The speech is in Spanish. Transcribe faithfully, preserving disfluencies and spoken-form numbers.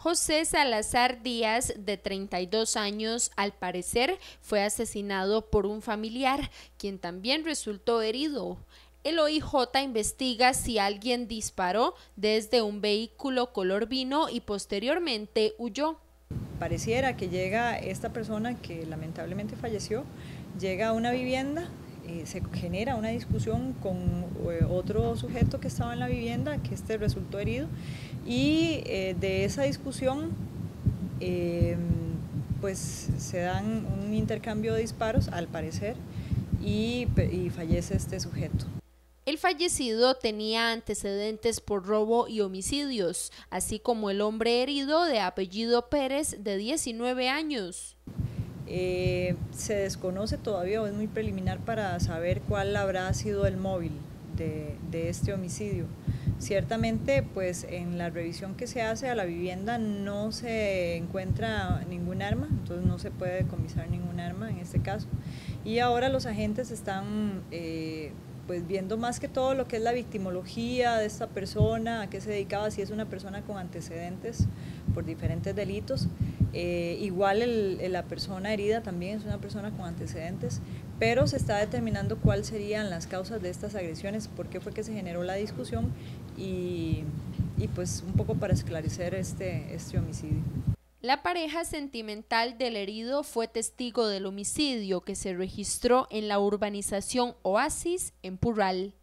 José Salazar Díaz, de treinta y dos años, al parecer fue asesinado por un familiar, quien también resultó herido. El O I J investiga si alguien disparó desde un vehículo color vino y posteriormente huyó. Pareciera que llega esta persona que lamentablemente falleció, llega a una vivienda, eh, se genera una discusión con eh, otro sujeto que estaba en la vivienda, que este resultó herido, y eh, de esa discusión eh, pues se dan un intercambio de disparos, al parecer, y, y fallece este sujeto. El fallecido tenía antecedentes por robo y homicidios, así como el hombre herido de apellido Pérez, de diecinueve años. Eh, se desconoce todavía, o es muy preliminar para saber cuál habrá sido el móvil de, de este homicidio. Ciertamente, pues en la revisión que se hace a la vivienda no se encuentra ningún arma, entonces no se puede decomisar ningún arma en este caso. Y ahora los agentes están eh, pues viendo más que todo lo que es la victimología de esta persona, a qué se dedicaba, si es una persona con antecedentes por diferentes delitos. Eh, igual el, la persona herida también es una persona con antecedentes, pero se está determinando cuáles serían las causas de estas agresiones, por qué fue que se generó la discusión y, y pues un poco para esclarecer este, este homicidio. La pareja sentimental del herido fue testigo del homicidio que se registró en la urbanización Oasis en Purral.